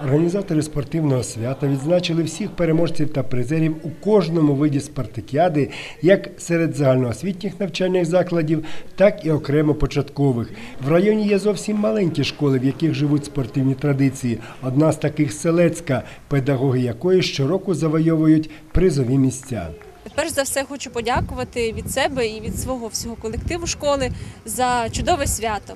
Організатори спортивного свята відзначили всіх переможців та призерів у кожному виді спартакіади, як серед загальноосвітніх навчальних закладів, так і окремо початкових. В районі є зовсім маленькі школи, в яких живуть спортивні традиції. Одна з таких – Селецька, педагоги якої щороку завойовують призові місця. Перш за все хочу подякувати від себе і від свого всього колективу школи за чудове свято,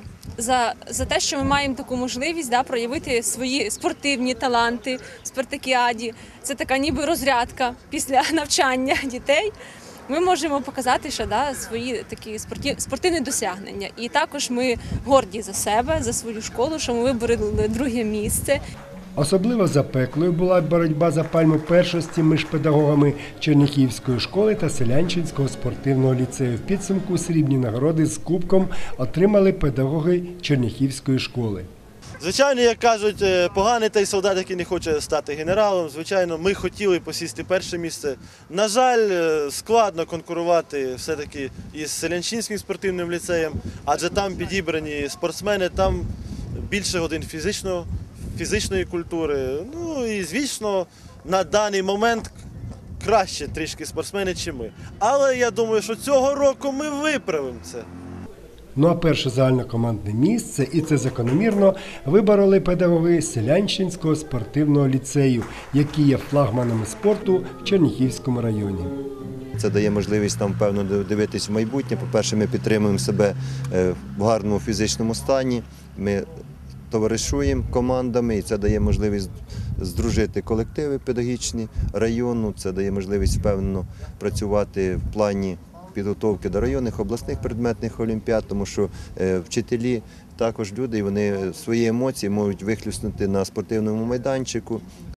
за те, що ми маємо таку можливість проявити свої спортивні таланти в спартакіаді. Це така ніби розрядка після навчання дітей. Ми можемо показати ще свої такі спортивні досягнення. І також ми горді за себе, за свою школу, що ми вибороли друге місце. Особливо запеклою була боротьба за пальму першості між педагогами Черняхівської школи та Селянчинського спортивного ліцею. В підсумку срібні нагороди з кубком отримали педагоги Черняхівської школи. Звичайно, як кажуть, поганий той солдат, який не хоче стати генералом. Звичайно, ми хотіли посісти перше місце. На жаль, складно конкурувати все-таки із Селянчинським спортивним ліцеєм, адже там підібрані спортсмени, там більше годин фізичної культури. Ну і, звісно, на даний момент краще трішки спортсмени, ніж ми. Але я думаю, що цього року ми виправимо це. Ну а перше загальнокомандне місце, і це закономірно, вибороли педагоги Селянчинського спортивного ліцею, які є флагманами спорту в Черняхівському районі. Це дає можливість нам, певно, дивитись в майбутнє. По-перше, ми підтримуємо себе в гарному фізичному стані, ми товаришуємо командами, і це дає можливість здружити колективи педагогічні району, це дає можливість, певно, працювати в плані підготовки до районних, обласних предметних олімпіад, тому що вчителі також люди, і вони свої емоції можуть вихлюснути на спортивному майданчику,